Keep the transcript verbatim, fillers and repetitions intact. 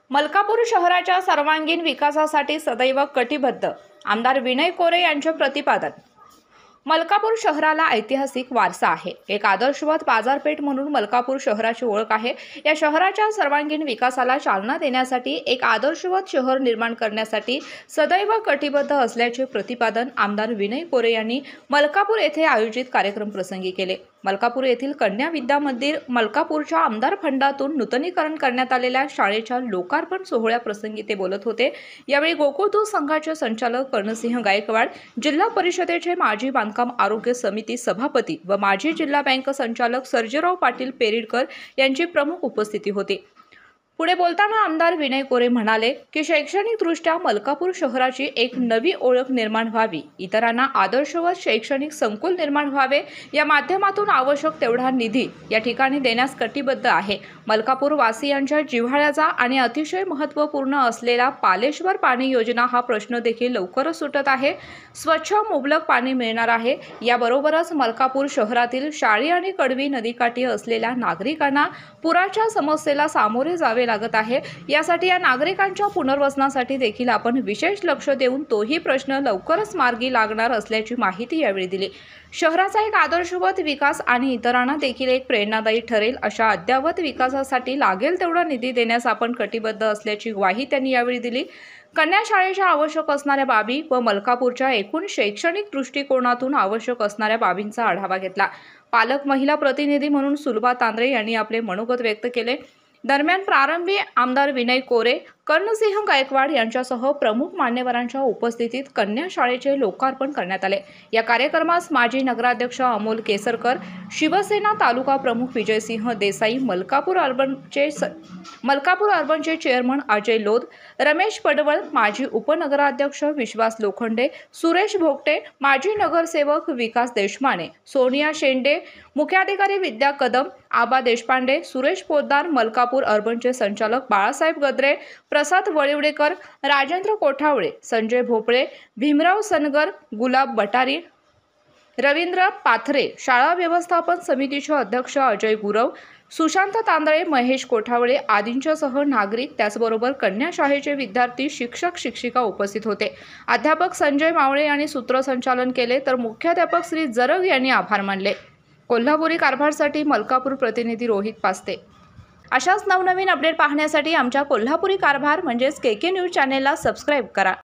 मलकापूर शहराच्या सर्वांगीण विकासासाठी सदैव कटिबद्ध, आमदार विनय कोरे यांचे प्रतिपादन। मलकापूर शहराला ऐतिहासिक वारसा आहे। एक आदर्शवत बाजारपेठ म्हणून मलकापूर शहराची ओळख आहे। या शहराच्या सर्वांगीण विकासाला चालना देण्यासाठी एक आदर्शवत शहर निर्माण करण्यासाठी सदैव कटिबद्ध असल्याचे प्रतिपादन आमदार विनय कोरे यांनी मलकापूर येथे आयोजित कार्यक्रम प्रसंगी केले। मलकापूर येथील कन्या विद्या मंदिर मलकापूरच्या आमदार फंडातून नूतनीकरण करण्यात आलेल्या शाळेच्या लोकार्पण सोहळ्याप्रसंगी ते बोलत होते। यावेळी गोकुळ दूध संघाचे संचालक कर्णसिंह गायकवाड, जिल्हा परिषदेचे माजी बांधकाम आरोग्य समिती सभापती व माजी जिल्हा बँक संचालक सर्जेराव पाटील पेरिडकर यांची प्रमुख उपस्थिती होती। पुढे बोलताना आमदार विनय कोरे म्हणाले की शैक्षणिकदृष्ट्या मलकापूर शहराची एक नवी ओळख निर्माण व्हावी, इतरांना आदर्शवत शैक्षणिक संकुल निर्माण व्हावे, या माध्यमातून आवश्यक तेवढा निधी या ठिकाणी देण्यास कटिबद्ध आहे। मलकापूर वासियांच्या जिव्हाळ्याचा आणि अतिशय महत्त्वपूर्ण असलेला पालेश्वर पाणी योजना हा प्रश्न देखील लवकरच सुटत आहे। स्वच्छ मुबलक पाणी मिळणार आहे। याबरोबरच मलकापूर शहरातील शाळी आणि कडवी नदीकाठी असलेल्या नागरिकांना पुराच्या समस्येला सामोरे जावे लागत आहे। यासाठी या नागरिकांच्या पुनर्वसनासाठी देखील आपण विशेष लक्ष देऊन तोही प्रश्न लवकरच मार्गी लागणार असल्याची माहिती यावेळी दिली। शहराचा एक आदर्शवत विकास आणि इतरांना देखील एक प्रेरणादायी ठरेल अशा अद्ययावत विकासासाठी लागेल तेवढा निधी देण्यास आपण कटिबद्ध असल्याची ग्वाही त्यांनी यावेळी दिली। कन्या शाळेच्या आवश्यक असणाऱ्या बाबी व मलकापूरच्या एकूण शैक्षणिक दृष्टिकोनातून आवश्यक असणाऱ्या बाबींचा आढावा घेतला। पालक महिला प्रतिनिधी म्हणून सुलभा तांदरे यांनी आपले मनोगत व्यक्त केले। दरम्यान प्रारंभी आमदार विनय कोरे, कर्णसिंह गायकवाड यांच्यासह प्रमुख मान्यवरांच्या उपस्थितीत कन्या शाळेचे लोकार्पण करण्यात आले। या कार्यक्रमास माजी नगराध्यक्ष अमोल केसरकर, शिवसेना तालुका प्रमुख विजयसिंह देसाई, मलकापूर अर्बनचे मलकापूर अर्बनचे चेअरमन अजय लोध, रमेश पडवळ, माजी उपनगराध्यक्ष विश्वास लोखंडे, सुरेश भोगटे, माजी नगरसेवक विकास देशमाने, सोनिया शेंडे, मुख्याधिकारी विद्या कदम, आबा देशपांडे, सुरेश पोद्दार, मलकापूर अर्बनचे संचालक बाळासाहेब गद्रे, प्रसाद वळिवडेकर, राजेंद्र कोठावळे, संजय भोपळे, भीमराव सनगर, गुलाब बटारी, रवींद्र पाथरे, शाळा व्यवस्थापन समितीचे अध्यक्ष अजय गुरव, सुशांत तांदळे, महेश कोठावळे आदींच्यासह नागरिक, त्याचबरोबर कन्या शाळेचे विद्यार्थी, शिक्षक शिक्षिका उपस्थित होते। अध्यापक संजय मावळे यांनी सूत्रसंचालन केले तर मुख्याध्यापक श्री जरग यांनी आभार मानले। कोल्हापुरी कारभारसाठी मलकापूर प्रतिनिधी रोहित पास्ते। अशाच नवनवीन अपडेट पाहण्यासाठी आमच्या कोल्हापुरी कारभार म्हणजेच के के न्यूज चॅनेलला सबस्क्राईब करा।